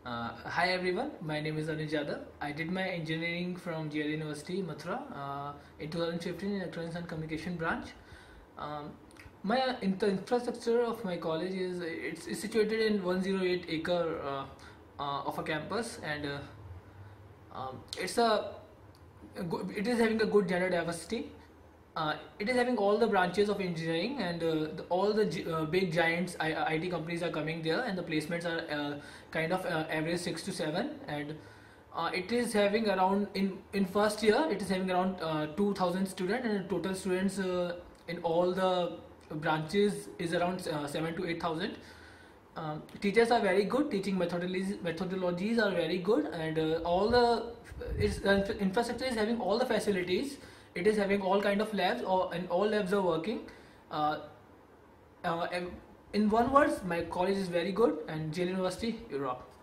Hi everyone, my name is Anuj Yadav. I did my engineering from GLA University, Mathura in 2015 in Electronics and Communication branch. Um, the infrastructure of my college is it's situated in 108 acre of a campus, and it's it is having a good gender diversity. It is having all the branches of engineering, and all the big giants IT companies are coming there, and the placements are kind of average 6 to 7. And it is having around in first year it is having around 2000 students, and total students in all the branches is around 7 to 8,000. Teachers are very good, teaching methodologies are very good, and all the infrastructure is having all the facilities. It is having all kind of labs, and all labs are working. Uh, in one word, my college is very good, and GLA University, Europe.